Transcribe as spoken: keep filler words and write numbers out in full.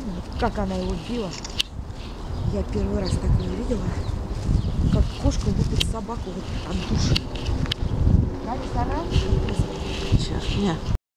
как она его била. Я первый раз такое видела, как кошка лупит собаку вот от души. Сейчас, нет.